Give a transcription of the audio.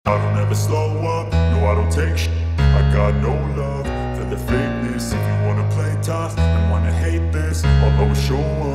I don't ever slow up, no I don't take shit. I got no love for the fakeness. If you wanna play tough and wanna hate this, I'll always show up.